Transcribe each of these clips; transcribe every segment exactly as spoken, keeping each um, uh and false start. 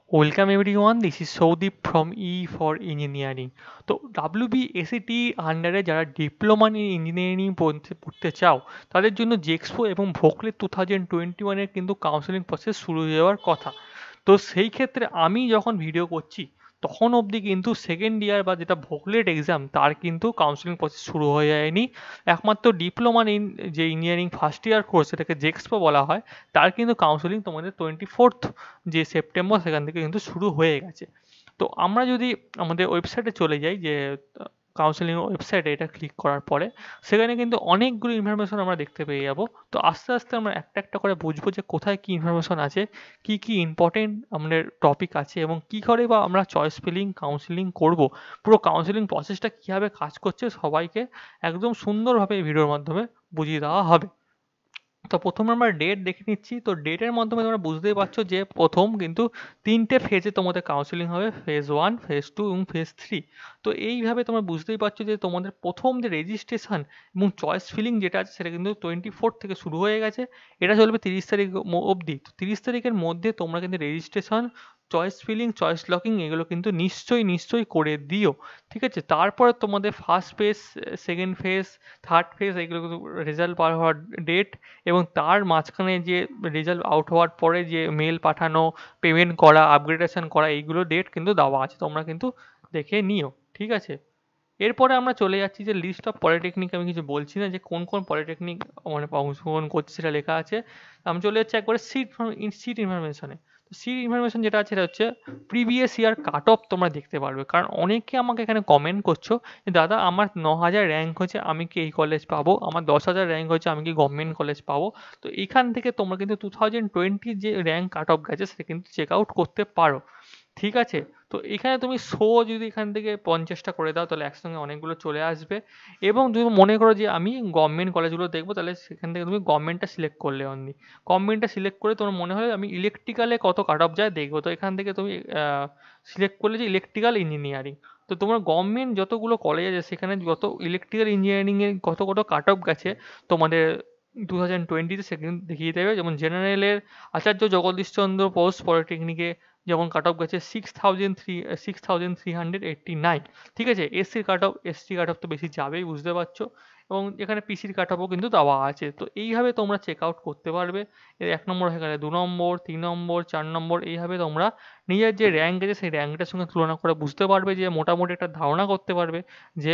Welcome everyone, this is Soudip from E for Engineering. তো W B S E T আন্ডারে যারা diploma in engineering পড়তে পড়তে চাও তাদের জন্য জেক্সপো এবং ভোকলে টু থাউজেন্ড টোয়েন্টি ওয়ানের কিন্তু কাউন্সেলিং প্রসেস শুরু হয়ে যাওয়ার কথা। তো সেই ক্ষেত্রে আমি যখন ভিডিও করছি তখন অবধি কিন্তু সেকেন্ড ইয়ার বা যেটা ভোকলেট এক্সাম তার কিন্তু কাউন্সেলিং প্রসেস শুরু হয়ে যায়নি। একমাত্র ডিপ্লোমা ইন যে ইঞ্জিনিয়ারিং ফার্স্ট ইয়ার কোর্স সেটাকে জেক্সপো বলা হয়, তার কিন্তু কাউন্সেলিং তোমাদের টোয়েন্টি ফোর্থ যে সেপ্টেম্বর সেখান থেকে কিন্তু শুরু হয়ে গেছে। তো আমরা যদি আমাদের ওয়েবসাইটে চলে যাই, যে কাউন্সেলিং ওয়েবসাইটে এটা ক্লিক করার পরে সেখানে কিন্তু অনেকগুলো ইনফরমেশন আমরা দেখতে পেয়ে যাব। তো আস্তে আস্তে আমরা একটা একটা করে বুঝবো যে কোথায় কী ইনফরমেশন আছে, কি কি ইম্পর্টেন্ট আমাদের টপিক আছে এবং কী করে বা আমরা চয়েস ফিলিং কাউন্সেলিং করব, পুরো কাউন্সেলিং প্রসেসটা কীভাবে কাজ করছে সবাইকে একদম সুন্দরভাবে এই ভিডিওর মাধ্যমে বুঝিয়ে দেওয়া হবে। তো প্রথমে আমরা ডেট দেখে নিচ্ছি। তো ডেটের মাধ্যমে তোমরা বুঝতেই পারছো যে প্রথম কিন্তু তিনটে ফেজে তোমাদের কাউন্সেলিং হবে, ফেজ ওয়ান, ফেজ টু এবং ফেজ থ্রি। তো এইভাবে তোমরা বুঝতেই পারছো যে তোমাদের প্রথম যে রেজিস্ট্রেশন এবং চয়েস ফিলিং যেটা আছে সেটা কিন্তু টোয়েন্টি ফোর থেকে শুরু হয়ে গেছে। এটা চলবে তিরিশ তারিখ ম- অবধি। তো তিরিশ তারিখের মধ্যে তোমরা কিন্তু registration, choice filling, choice locking এগুলো কিন্তু নিশ্চয়ই নিশ্চয়ই করে দিও। ঠিক আছে, তারপরে তোমাদের first phase, second phase, third phase এগুলো কিন্তু রেজাল্ট বার হওয়ার ডেট এবং তার মাঝখানে যে রেজাল্ট আউট হওয়ার পরে যে মেল পাঠানো, পেমেন্ট করা, আপগ্রেডেশন করা, এইগুলো ডেট কিন্তু দেওয়া আছে, তোমরা কিন্তু দেখে নিও। ঠিক আছে, এরপরে আমরা চলে যাচ্ছি যে লিস্ট অফ পলিটেকনিক। আমি কিছু বলছি না যে কোন কোন পলিটেকনিক মানে অংশগ্রহণ করছে, সেটা লেখা আছে। আমি চলে যাচ্ছি একবারে সিট সিট ইনফরমেশনে। তো সিট ইনফরমেশন যেটা আছে সেটা হচ্ছে প্রিভিয়াস ইয়ার কাট অফ তোমরা দেখতে পারবে, কারণ অনেকে আমাকে এখানে কমেন্ট করছো যে দাদা আমার ন হাজার র্যাঙ্ক হয়েছে, আমি কি এই কলেজ পাবো, আমার দশ হাজার র্যাঙ্ক হয়েছে, আমি কি গভর্নমেন্ট কলেজ পাবো। তো এখান থেকে তোমরা কিন্তু টু থাউজেন্ড টোয়েন্টির যে র্যাঙ্ক কাট অফ গেছে সেটা কিন্তু চেক আউট করতে পারো। ঠিক আছে, তো এখানে তুমি শো যদি এখান থেকে পঞ্চাশটা করে দাও তাহলে একসঙ্গে অনেকগুলো চলে আসবে। এবং তুমি মনে করো যে আমি গভর্নমেন্ট কলেজগুলো দেখবো, তাহলে সেখান থেকে তুমি গভর্নমেন্টটা সিলেক্ট করলে অনলি। গভর্নমেন্টটা সিলেক্ট করে তোমার মনে হয় আমি ইলেকট্রিক্যালে কত কাট অফ যায় দেখবো, তো এখান থেকে তুমি সিলেক্ট করলে যে ইলেকট্রিক্যাল ইঞ্জিনিয়ারিং। তো তোমার গভর্নমেন্ট যতগুলো কলেজ আছে সেখানে যত ইলেকট্রিক্যাল ইঞ্জিনিয়ারিংয়ের কত কত কাট অফ গেছে তোমাদের টু থাউজেন্ড টোয়েন্টিতে সেখানে দেখিয়ে দেবে। যেমন জেনারেলের আচার্য জগদীশচন্দ্র বোস পলিটেকনিকে যেমন কাট অফ গেছে six thousand three six thousand three hundred eighty nine. ঠিক আছে, এসসির cut off, ST cut off তো বেশি যাবেই বুঝতে পারছো, এবং এখানে পিসির কাট অফও কিন্তু দেওয়া আছে। তো এইভাবে তোমরা চেক আউট করতে পারবে। এর এক নম্বর হয়ে গেলে দু নম্বর, তিন নম্বর, চার নম্বর, এইভাবে তোমরা নিজের যে র্যাঙ্ক আছে সেই র্যাঙ্কটার সঙ্গে তুলনা করে বুঝতে পারবে, যে মোটামুটি একটা ধারণা করতে পারবে যে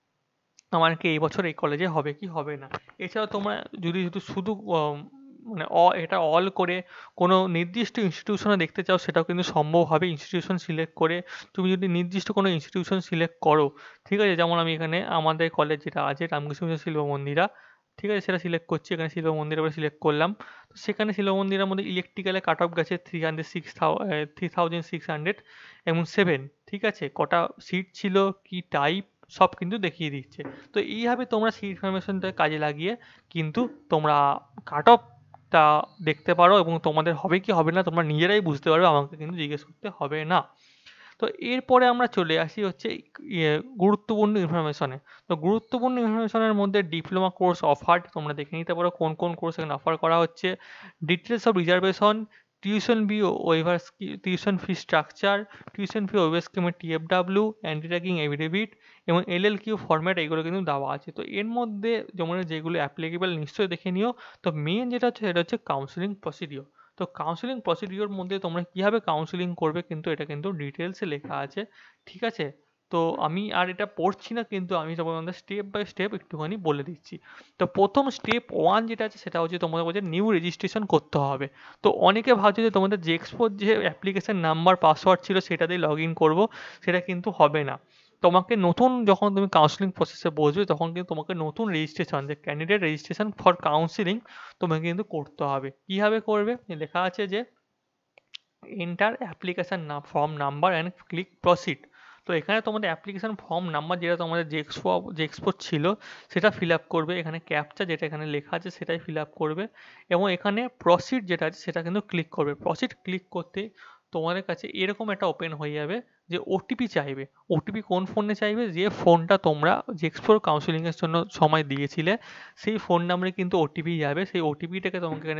আমার কি এই বছর এই কলেজে হবে কি হবে না। এছাড়াও তোমরা যদি শুধু শুধু আম, মানে অ এটা অল করে কোনো নির্দিষ্ট ইনস্টিটিউশনে দেখতে চাও সেটাও কিন্তু সম্ভব হবে ইনস্টিটিউশন সিলেক্ট করে। তুমি যদি নির্দিষ্ট কোনো ইনস্টিটিউশন সিলেক্ট করো, ঠিক আছে, যেমন আমি এখানে আমাদের কলেজ যেটা আছে রামকৃষ্ণ মিশন শিল্প মন্দিরা, ঠিক আছে, সেটা সিলেক্ট করছি। এখানে শিল্প মন্দির এবার সিলেক্ট করলাম। তো সেখানে শিল্প মন্দিরের মধ্যে ইলেকট্রিক্যালে কাট অফ গেছে three hundred six thou three thousand six hundred এবং সেভেন। ঠিক আছে, কটা সিট ছিল, কি টাইপ, সব কিন্তু দেখিয়ে দিচ্ছে। তো এইভাবে তোমরা সেই ইনফরমেশনটা কাজে লাগিয়ে কিন্তু তোমরা কাট অফটা দেখতে পারো এবং তোমাদের হবে কি হবে না তোমরা নিজেরাই বুঝতে পারবে, আমাকে কিন্তু জিজ্ঞেস করতে হবে না। তো এরপরে আমরা চলে আসি হচ্ছে ইয়ে গুরুত্বপূর্ণ ইনফরমেশনে। তো গুরুত্বপূর্ণ ইনফরমেশনের মধ্যে ডিপ্লোমা কোর্স অফার্ড তোমরা দেখে নিতে পারো কোন কোন কোর্স এখানে অফার করা হচ্ছে। Details of reservation, tuition fee waiver, tuition fee structure, tuition fee waiver স্কিমের টিএফডাব্লিউ, অ্যান্টি ট্র্যাকিং এফিডেভিট এবং এলএল কিউ ফরম্যাট, এগুলো কিন্তু দেওয়া আছে। তো এর মধ্যে যেমন যেগুলো অ্যাপ্লিকেবল নিশ্চয়ই দেখে নিও। তো মেন যেটা হচ্ছে সেটা হচ্ছে কাউন্সিলিং প্রসিডিওর। তো কাউন্সিলিং প্রসিডিওর মধ্যে তোমরা কীভাবে কাউন্সিলিং করবে কিন্তু এটা কিন্তু ডিটেলসে লেখা আছে। ঠিক আছে, তো আমি আর এটা পড়ছি না, কিন্তু আমি তোমাদের স্টেপ বাই স্টেপ একটুখানি বলে দিচ্ছি। তো প্রথম স্টেপ ওয়ান যেটা আছে সেটা হচ্ছে তোমাদের বলছে নিউ রেজিস্ট্রেশন করতে হবে। তো অনেকে ভাবছে যে তোমাদের যে এক্সপোর যে অ্যাপ্লিকেশন নাম্বার পাসওয়ার্ড ছিল সেটা দিয়ে লগ ইন করবো, সেটা কিন্তু হবে না। তোমাকে নতুন যখন তুমি কাউন্সিলিং প্রসেসে বসবে তখন কিন্তু তোমাকে নতুন রেজিস্ট্রেশন, যে ক্যান্ডিডেট রেজিস্ট্রেশন ফর কাউন্সিলিং তোমাকে কিন্তু করতে হবে। কীভাবে করবে, লেখা আছে যে enter application no form number and click proceed. তো এখানে তোমাদের অ্যাপ্লিকেশান ফর্ম নাম্বার যেটা তোমাদের যে এক্সপো যে এক্সপোর্ট ছিল সেটা ফিল আপ করবে, এখানে ক্যাপচা যেটা এখানে লেখা আছে সেটাই ফিল আপ করবে এবং এখানে প্রসিড যেটা আছে সেটা কিন্তু ক্লিক করবে। প্রসিড ক্লিক করতে তোমাদের কাছে এরকম একটা ওপেন হয়ে যাবে যে ওটিপি চাইবে। ওটিপি কোন ফোনে চাইবে, যে ফোনটা তোমরা যে এক্সপোর্ট কাউন্সিলিংয়ের জন্য সময় দিয়েছিলে সেই ফোন নাম্বারে কিন্তু ওটিপি যাবে। সেই ওটিপিটাকে তোমাকে এখানে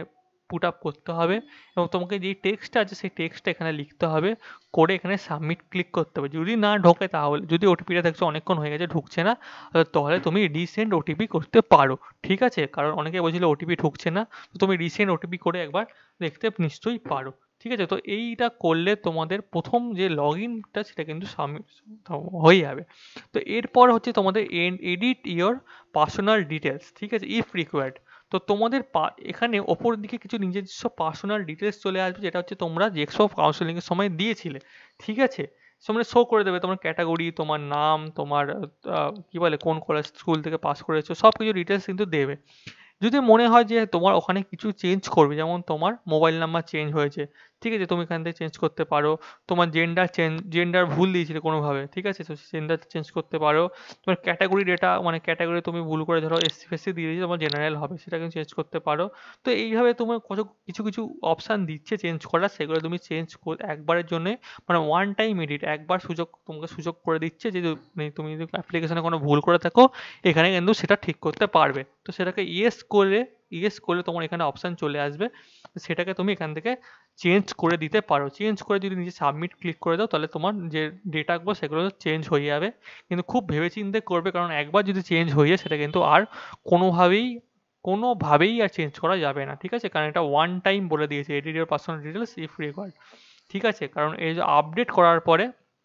পুট আপ করতে হবে এবং তোমাকে যেই টেক্সটটা আছে সেই টেক্সটটা এখানে লিখতে হবে, করে এখানে সাবমিট ক্লিক করতে হবে। যদি না ঢোকে তাহলে, যদি ওটিপিটা দেখছো অনেকক্ষণ হয়ে গেছে ঢুকছে না, তাহলে তুমি রিসেন্ড ওটিপি করতে পারো, ঠিক আছে? কারণ অনেকে বলছিল ওটিপি ঢুকছে না, তো তুমি রিসেন্ড ওটিপি করে একবার দেখতে নিশ্চয়ই পারো, ঠিক আছে? তো এইটা করলে তোমাদের প্রথম যে লগ ইনটা সেটা কিন্তু সাবমিট হয়ে যাবে। তো এরপর হচ্ছে তোমাদের এডিট ইয়োর পার্সোনাল ডিটেলস, ঠিক আছে, ইফ রিকোয়ার্ড। তো তোমাদের এখানে ওপর দিকে কিছু নিজস্ব পার্সোনাল ডিটেলস চলে আসবে, যেটা হচ্ছে তোমরা জেক্সপো কাউন্সেলিংয়ের সময় দিয়েছিলে, ঠিক আছে? সামনে শো করে দেবে তোমার ক্যাটাগরি, তোমার নাম, তোমার কি বলে কোন কলেজ স্কুল থেকে পাস করেছো, সব কিছু ডিটেলস কিন্তু দেবে। যদি মনে হয় যে তোমার ওখানে কিছু চেঞ্জ করবে, যেমন তোমার মোবাইল নাম্বার চেঞ্জ হয়েছে, ঠিক আছে, তুমি এখান থেকে চেঞ্জ করতে পারো। তোমার জেন্ডার চেঞ্জ, জেন্ডার ভুল দিয়েছিলে কোনোভাবে, ঠিক আছে, তো জেন্ডার চেঞ্জ করতে পারো। তোমার ক্যাটাগরি ডেটা, মানে ক্যাটাগরি তুমি ভুল করে ধরো এসসি ফেসসি দিয়ে দিয়েছো, তোমার জেনারেল হবে, সেটা কিন্তু চেঞ্জ করতে পারো। তো এইভাবে তোমার কত কিছু কিছু অপশান দিচ্ছে চেঞ্জ করার, সেগুলো তুমি চেঞ্জ একবারের জন্য, মানে ওয়ান টাইম এডিট, একবার সুযোগ তোমাকে সুযোগ করে দিচ্ছে যে তুমি যদি অ্যাপ্লিকেশনে কোনো ভুল করে থাকো এখানে কিন্তু সেটা ঠিক করতে পারবে। তো সেটাকে ইয়েস করে, ইয়েস করলে তোমার এখানে অপশান চলে আসবে, সেটাকে তুমি এখান থেকে চেঞ্জ করে দিতে পারো। চেঞ্জ করে যদি নিজে সাবমিট ক্লিক করে দাও, তাহলে তোমার যে ডেটাগুলো সেগুলো চেঞ্জ হয়ে যাবে। কিন্তু খুব ভেবেচিন্তে করবে, কারণ একবার যদি চেঞ্জ হয়ে যায় সেটা কিন্তু আর কোনোভাবেই কোনোভাবেই আর চেঞ্জ করা যাবে না, ঠিক আছে? কারণ এটা ওয়ান টাইম বলে দিয়েছে, edit your personal details if required, ঠিক আছে? কারণ এই যে আপডেট করার পরে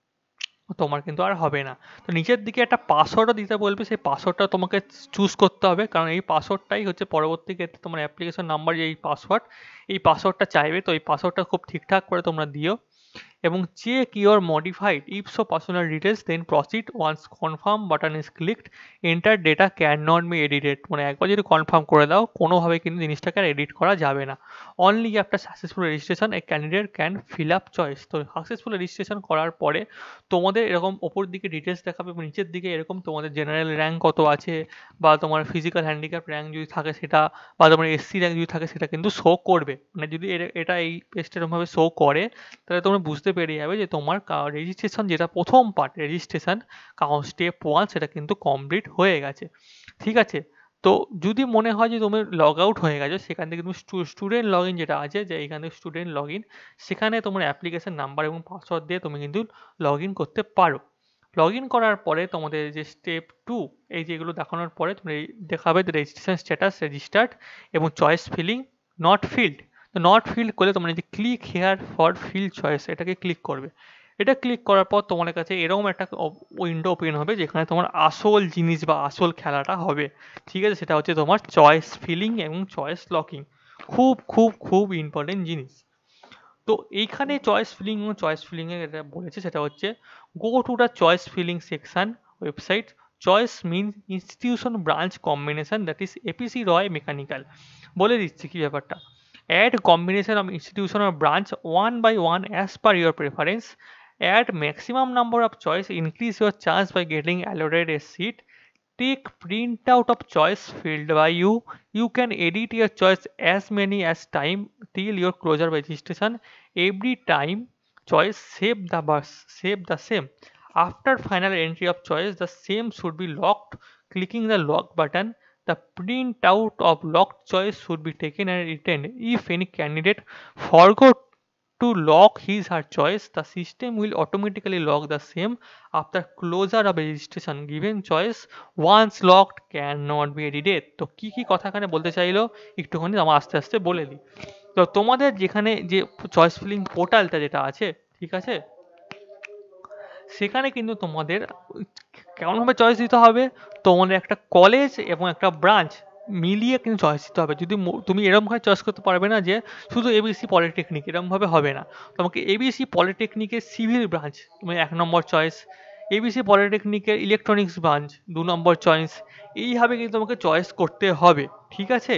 তোমার কিন্তু আর হবে না। তো নিচের দিকে একটা পাসওয়ার্ডও দিতে বলবে, সেই পাসওয়ার্ডটা তোমাকে চুজ করতে হবে, কারণ এই পাসওয়ার্ডটাই হচ্ছে পরবর্তী ক্ষেত্রে তোমার অ্যাপ্লিকেশন নাম্বার, যে এই পাসওয়ার্ড, এই পাসওয়ার্ডটা চাইবে। তো এই পাসওয়ার্ডটা খুব ঠিকঠাক করে তোমরা দিও এবং check your modified if so personal details then proceed once confirm button is clicked enter data can not be edited. মানে একবার যদি কনফার্ম করে দাও কোনোভাবে কিন্তু জিনিসটাকে আর এডিট করা যাবে না। Only after successful registration a candidate can fill up choice. তো সাকসেসফুল রেজিস্ট্রেশন করার পরে তোমাদের এরকম ওপর দিকে ডিটেলস দেখাবে এবং নিচের দিকে এরকম তোমাদের জেনারেল র্যাঙ্ক কত আছে, বা তোমার ফিজিক্যাল হ্যান্ডিক্যাপ র্যাঙ্ক যদি থাকে সেটা, বা তোমার এসসি র্যাঙ্ক যদি থাকে সেটা কিন্তু শো করবে। মানে যদি এটা এই পেজটা এরকমভাবে শো করে, তাহলে তোমরা বুঝতে পেরে যাবে যে তোমার রেজিস্ট্রেশন, যেটা প্রথম পার্ট রেজিস্ট্রেশন স্টেপ ওয়ান, সেটা কিন্তু কমপ্লিট হয়ে গেছে, ঠিক আছে? তো যদি মনে হয় যে তুমি লগ আউট হয়ে গেছো, সেখান থেকে তুমি স্টুডেন্ট লগ ইন যেটা আছে, যে এখানে স্টুডেন্ট লগ ইন, সেখানে তোমার অ্যাপ্লিকেশন নাম্বার এবং পাসওয়ার্ড দিয়ে তুমি কিন্তু লগ ইন করতে পারো। লগ ইন করার পরে তোমাদের যে স্টেপ টু, এই যেগুলো দেখানোর পরে তুমি দেখাবে রেজিস্ট্রেশন স্ট্যাটাস রেজিস্টার্ড এবং চয়েস ফিলিং নট ফিল্ড। তো নট ফিল্ড করলে তোমরা যে click here for fill choice, এটাকে ক্লিক করবে। এটা ক্লিক করার পর তোমার কাছে এরকম একটা উইন্ডো ওপেন হবে, যেখানে তোমার আসল জিনিস বা আসল খেলাটা হবে, ঠিক আছে? সেটা হচ্ছে তোমার চয়েস ফিলিং এবং চয়েস লকিং। খুব খুব খুব ইম্পর্টেন্ট জিনিস। তো এইখানে চয়েস ফিলিং এবং চয়েস ফিলিংয়ে এটা বলেছে, সেটা হচ্ছে go to the choice filling section website. Choice mean institution branch combination, that is APC Roy mechanical. বলে দিচ্ছি কি ব্যাপারটা। Add combination of institution or branch one by one as per your preference. Add maximum number of choice. Increase your chance by getting allotted a seat. Take printout of choice filled by you. You can edit your choice as many as time till your closure registration. Every time choice save the bus, save the same. After final entry of choice, the same should be locked. Clicking the lock button, the printout of locked choice should be taken and retained. If any candidate forgot to lock his or her choice, the system will automatically lock the same after closure of registration. Given choice once locked cannot be edited. তো কি কি কথা এখানে বলতে চাইলো একটুখানি আমার আস্তে আস্তে বলে দিই। তো তোমাদের যেখানে যে চয়েস ফিলিং পোর্টালটা যেটা আছে, ঠিক আছে, সেখানে কিন্তু তোমাদের কেমনভাবে চয়েস দিতে হবে, তোমাদের একটা কলেজ এবং একটা ব্রাঞ্চ মিলিয়ে কিন্তু চয়েস দিতে হবে। যদি তুমি এরকমভাবে চয়েস করতে পারবে না যে শুধু এবিসি পলিটেকনিক, এরকমভাবে হবে না। তোমাকে এবিসি পলিটেকনিকের সিভিল ব্রাঞ্চ তুমি এক নম্বর চয়েস, এবিসি পলিটেকনিকের ইলেকট্রনিক্স ব্রাঞ্চ দু নম্বর চয়েস, এইভাবে কিন্তু তোমাকে চয়েস করতে হবে, ঠিক আছে?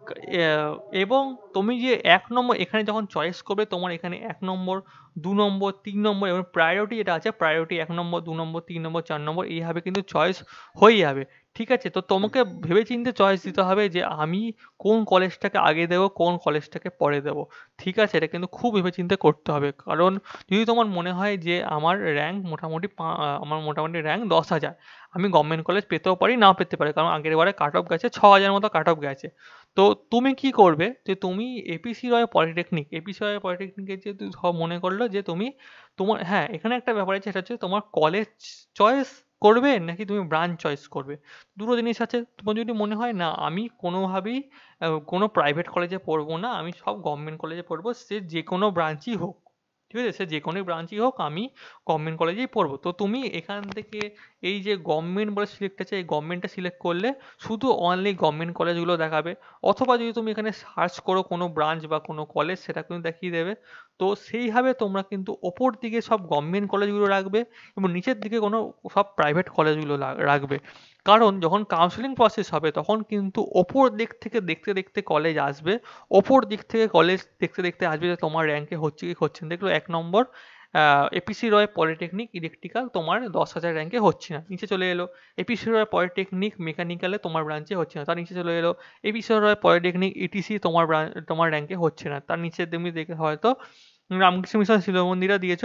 এবং তুমি যে এক নম্বর এখানে যখন চয়েস করবে, তোমার এখানে এক নম্বর, দু নম্বর, তিন নম্বর এবং প্রায়োরিটি যেটা আছে, প্রায়োরিটি এক নম্বর, দু নম্বর, তিন নম্বর, চার নম্বর, এইভাবে কিন্তু চয়েস হয়ে যাবে, ঠিক আছে? তো তোমাকে ভেবেচিন্তে চয়েস দিতে হবে যে আমি কোন কলেজটাকে আগে দেবো, কোন কলেজটাকে পরে দেবো, ঠিক আছে? এটা কিন্তু খুব ভেবেচিন্তে করতে হবে। কারণ যদি তোমার মনে হয় যে আমার র্যাঙ্ক মোটামুটি আমার মোটামুটি র্যাঙ্ক দশ হাজার, আমি গভর্নমেন্ট কলেজ পেতেও পারি, নাও পেতে পারি, কারণ আগের বারে কাট অফ গেছে ছ হাজার মতো কাট অফ গেছে। তো তুমি কি করবে যে তুমি APC Roy polytechnic APC Roy পলিটেকনিকের যে তুই ধর মনে করলো যে তুমি তোমার, হ্যাঁ এখানে একটা ব্যাপার আছে, সেটা হচ্ছে তোমার কলেজ চয়েস করবে নাকি তুমি ব্রাঞ্চ চয়েস করবে। দুটো জিনিস আছে। তোমার যদি মনে হয় না আমি কোনোভাবেই আহ, কোনো প্রাইভেট কলেজে পড়বো না, আমি সব গভর্নমেন্ট কলেজে পড়বো, সে যে কোনো ব্রাঞ্চই হোক, ঠিক আছে, সে যে কোনো ব্রাঞ্চই হোক, আমি গভর্নমেন্ট কলেজেই পড়বো, তো তুমি এখান থেকে এই যে গভর্নমেন্ট বলে সিলেক্ট আছে, এই গভর্নমেন্টটা সিলেক্ট করলে শুধু অনলি গভর্নমেন্ট কলেজগুলো দেখাবে। অথবা যদি তুমি এখানে সার্চ করো কোনো ব্রাঞ্চ বা কোনো কলেজ, সেটা কিন্তু দেখিয়ে দেবে। তো সেইভাবে তোমরা কিন্তু ওপর দিকে সব গভর্নমেন্ট কলেজগুলো রাখবে এবং নিচের দিকে কোনো সব প্রাইভেট কলেজগুলো রাখবে। কারণ যখন কাউন্সেলিং প্রসেস হবে তখন কিন্তু ওপর দিক থেকে দেখতে দেখতে কলেজ আসবে, ওপর দিক থেকে কলেজ দেখতে দেখতে আসবে যে তোমার র্যাঙ্কে হচ্ছে কি হচ্ছে না। দেখলো এক নম্বর এপিসি রয় পলিটেকনিক ইলেকট্রিক্যাল তোমার দশ হাজার র্যাঙ্কে হচ্ছে না, নিচে চলে এলো। এপিসি রয় পলিটেকনিক মেকানিক্যালে তোমার ব্রাঞ্চে হচ্ছে না, তার নিচে চলে এলো। এপিসি রয় পলিটেকনিক ইটিসি তোমার তোমার র্যাঙ্কে হচ্ছে না, তার নিচে তুমি দেখে হয়তো রামকৃষ্ণ মিশন শিল মন্দিরা দিয়েছো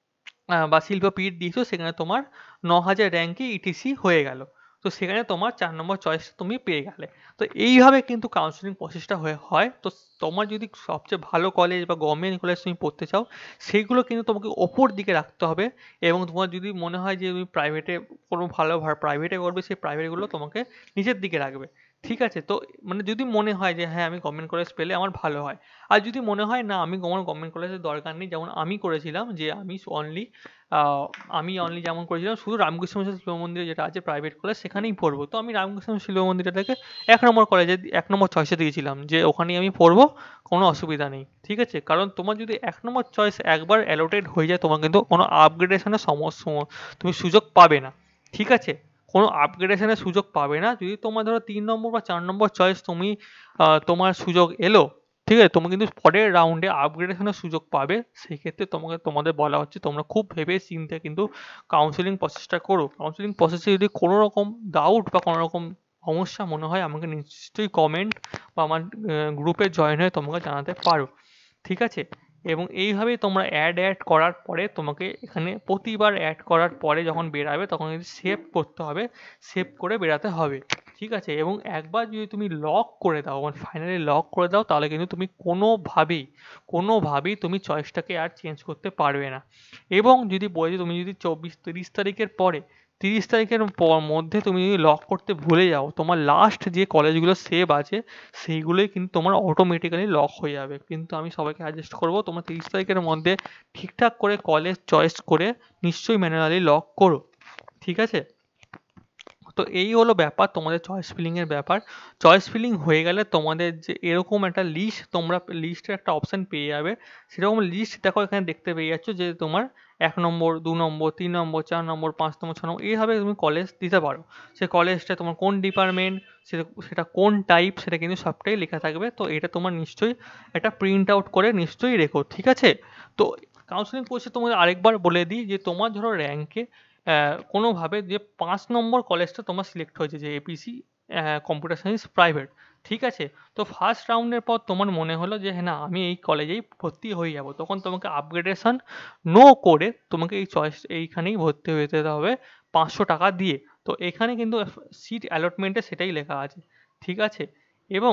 বা শিল্পপীঠ দিয়েছো, সেখানে তোমার ন হাজার র্যাঙ্কে ইটিসি হয়ে গেল। তো সেখানে তোমার চার নম্বর চয়েস তুমি পেয়ে গেলে। তো এইভাবে কিন্তু কাউন্সিলিং প্রসেসটা হয়ে হয়। তো তোমার যদি সবচেয়ে ভালো কলেজ বা গভর্নমেন্ট কলেজ তুমি পড়তে চাও, সেইগুলো কিন্তু তোমাকে ওপর দিকে রাখতে হবে। এবং তোমার যদি মনে হয় যে তুমি প্রাইভেটে কোনো ভালো প্রাইভেটে করবে, সেই প্রাইভেটগুলো তোমাকে নিচের দিকে রাখবে। ঠিক আছে, তো মানে যদি মনে হয় যে হ্যাঁ আমি গভর্নমেন্ট কলেজ পেলে আমার ভালো হয়, আর যদি মনে হয় না আমি কোনো গভর্নমেন্ট কলেজের দরকার নেই, যেমন আমি করেছিলাম যে আমি অনলি আমি অনলি যেমন করেছিলাম শুধু রামকৃষ্ণ মিশন শিল্প মন্দিরে যেটা আছে প্রাইভেট কলেজ সেখানেই পড়বো, তো আমি রামকৃষ্ণ মিশন শিল্প মন্দিরটাকে এক নম্বর কলেজে এক নম্বর চয়েসে দিয়েছিলাম যে ওখানেই আমি পড়বো, কোনো অসুবিধা নেই। ঠিক আছে, কারণ তোমার যদি এক নম্বর চয়েস একবার অ্যালোটেড হয়ে যায়, তোমার কিন্তু কোনো আপগ্রেডেশনের সমস্যা তুমি সুযোগ পাবে না। ঠিক আছে, কোনো আপগ্রেডেশনের সুযোগ পাবে না। যদি তোমার ধরো তিন নম্বর বা চার নম্বর চয়েস তুমি তোমার সুযোগ এলো, ঠিক আছে, তোমরা কিন্তু পরের রাউন্ডে আপগ্রেডেশনের সুযোগ পাবে। সেই ক্ষেত্রে তোমাকে তোমাদের বলা হচ্ছে তোমরা খুব ভেবে চিন্তে কিন্তু কাউন্সিলিং প্রসেসটা করো। কাউন্সিলিং প্রসেসে যদি কোনো রকম ডাউট বা কোনো রকম সমস্যা মনে হয়, আমাকে নিশ্চয়ই কমেন্ট বা আমার গ্রুপে জয়েন হয়ে তোমাকে জানাতে পারো। ঠিক আছে, এবং এইভাবেই তোমরা অ্যাড অ্যাড করার পরে তোমাকে এখানে প্রতিবার অ্যাড করার পরে যখন বেরাবে তখন কিন্তু সেভ করতে হবে, সেভ করে বেরাতে হবে। ঠিক আছে, এবং একবার যদি তুমি লক করে দাও, মানে ফাইনালি লক করে দাও, তাহলে কিন্তু তুমি কোনোভাবেই কোনোভাবেই তুমি চয়েসটাকে আর চেঞ্জ করতে পারবে না। এবং যদি বলি তুমি যদি চব্বিশ তিরিশ তারিখের পরে তিরিশ তারিখের মধ্যে তুমি যদি লক করতে ভুলে যাও, তোমার লাস্ট যে কলেজগুলো সেভ আছে সেইগুলোই কিন্তু তোমার অটোমেটিক্যালি লক হয়ে যাবে। কিন্তু আমি সবাইকে সাজেস্ট করবো তোমরা তিরিশ তারিখের মধ্যে ঠিকঠাক করে কলেজ চয়েস করে নিশ্চয়ই ম্যানুয়ালি লক করো। ঠিক আছে, তো এই হলো ব্যাপার তোমাদের চয়েস ফিলিংয়ের ব্যাপার। চয়েস ফিলিং হয়ে গেলে তোমাদের যে এরকম একটা লিস্ট, তোমরা লিস্টের একটা অপশান পেয়ে যাবে। সেরকম লিস্ট দেখো এখানে দেখতে পেয়ে যাচ্ছ যে তোমার এক নম্বর, দু নম্বর, তিন নম্বর, চার নম্বর, পাঁচ নম্বর, ছ নম্বর, এইভাবে তুমি কলেজ দিতে পারো। সে কলেজটা তোমার কোন ডিপার্টমেন্ট, সেটা সেটা কোন টাইপ, সেটা কিন্তু সবটাই লেখা থাকবে। তো এটা তোমার নিশ্চয়ই একটা প্রিন্ট আউট করে নিশ্চয়ই রেখো। ঠিক আছে, তো কাউন্সিলিং কোর্সে তোমাদের আরেকবার বলে দিই যে তোমার ধরো র্যাঙ্কে কোনোভাবে যে পাঁচ নম্বর কলেজটা তোমার সিলেক্ট হয়েছে যে এপিসি কম্পিউটার সায়েন্স প্রাইভেট। ঠিক আছে, তো ফার্স্ট রাউন্ডের পর তোমার মনে হলো যে হ্যাঁ না আমি এই কলেজেই ভর্তি হয়ে যাব, তখন তোমাকে আপগ্রেডেশন নো করে তোমাকে এই চয়েস এইখানেই ভর্তি হয়ে যেতে হবে পাঁচশো টাকা দিয়ে। তো এখানে কিন্তু সিট অ্যালটমেন্টে সেটাই লেখা আছে। ঠিক আছে, এবং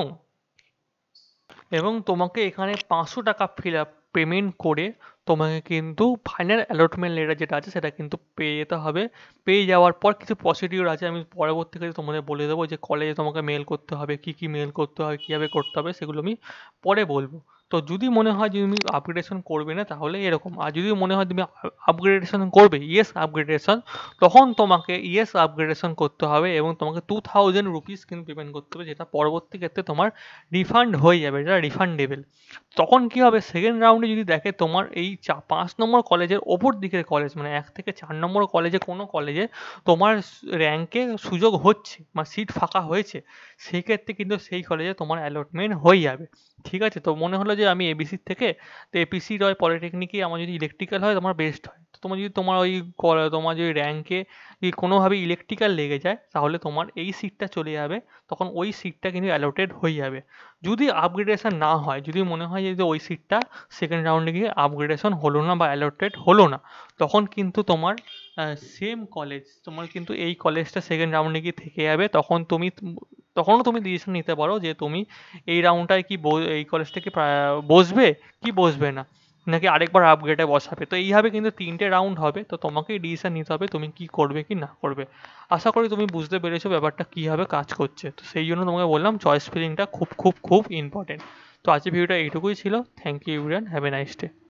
এবং তোমাকে এখানে পাঁচশো টাকা ফিল আপ পেমেন্ট করে তোমাকে কিন্তু ফাইনাল অ্যালটমেন্ট লেটার যেটা আছে সেটা কিন্তু পেয়ে যেতে হবে। পেয়ে যাওয়ার পর কিছু প্রসিডিওর আছে, আমি পরবর্তীকালে তোমাদের বলে দেবো যে কলেজে তোমাকে মেল করতে হবে, কি কি মেল করতে হবে, কীভাবে করতে হবে, সেগুলো আমি পরে বলবো। তো যদি মনে হয় যে তুমি আপগ্রেডেশন করবে না তাহলে এরকম, আর যদি মনে হয় তুমি আপগ্রেডেশন করবে, ইয়েস আপগ্রেডেশন, তখন তোমাকে ইয়েস আপগ্রেডেশন করতে হবে এবং তোমাকে টু থাউজেন্ড রুপিস কিন্তু পেমেন্ট করতে হবে, যেটা পরবর্তী ক্ষেত্রে তোমার রিফান্ড হয়ে যাবে, যেটা রিফান্ডেবল। তখন কি হবে, সেকেন্ড রাউন্ডে যদি দেখে তোমার এই চা পাঁচ নম্বর কলেজের ওপর দিকের কলেজ, মানে এক থেকে চার নম্বর কলেজে কোনো কলেজে তোমার র্যাঙ্কে সুযোগ হচ্ছে বা সিট ফাঁকা হয়েছে, সেই ক্ষেত্রে কিন্তু সেই কলেজে তোমার অ্যালটমেন্ট হয়ে যাবে। ঠিক আছে, তো মনে হলো যে আমি এবিসির থেকে, তো এপিসি রয় পলিটেকনিকে আমার যদি ইলেকট্রিক্যাল হয় তোমার বেস্ট হয়, তো তোমার যদি তোমার ওই তোমার যদি র্যাঙ্কে যদি কোনোভাবে ইলেকট্রিক্যাল লেগে যায় তাহলে তোমার এই সিটটা চলে যাবে, তখন ওই সিটটা কিন্তু অ্যালোটেড হয়ে যাবে। যদি আপগ্রেডেশন না হয়, যদি মনে হয় যে ওই সিটটা সেকেন্ড রাউন্ডে গিয়ে আপগ্রেডেশন হলো না বা অ্যালোটেড হলো না, তখন কিন্তু তোমার সেম কলেজ, তোমার কিন্তু এই কলেজটা সেকেন্ড রাউন্ডে গিয়ে থেকে যাবে। তখন তুমি তখনও তুমি ডিসিশন নিতে পারো যে তুমি এই রাউন্ডটায় কি ব- এই কলেজটা কি প্রা- বসবে কি বসবে না, নাকি আরেকবার আপগ্রেডে বসাবে। তো এইভাবে কিন্তু তিনটে রাউন্ড হবে, তো তোমাকেই ডিসিশন নিতে হবে তুমি কি করবে কি না করবে। আশা করি তুমি বুঝতে পেরেছো ব্যাপারটা কীভাবে কাজ করছে। তো সেই জন্য তোমাকে বললাম চয়েস ফিলিংটা খুব খুব খুব ইম্পর্টেন্ট। তো আজকের ভিডিওটা এইটুকুই ছিল। Thank you everyone, have a nice day.